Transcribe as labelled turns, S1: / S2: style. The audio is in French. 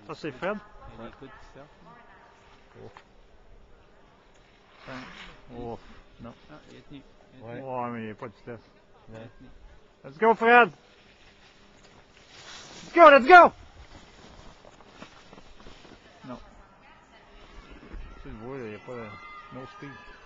S1: Ça, c'est Fred?
S2: Il y a des coups qui sortent.
S1: Oh. Non.
S2: Ah, il est tenu.
S1: Ouais, mais il n'y a pas de vitesse.
S2: Ouais.
S1: Let's go, Fred! Let's go, let's go! Non. Tu le vois, il n'y a pas de... No speed.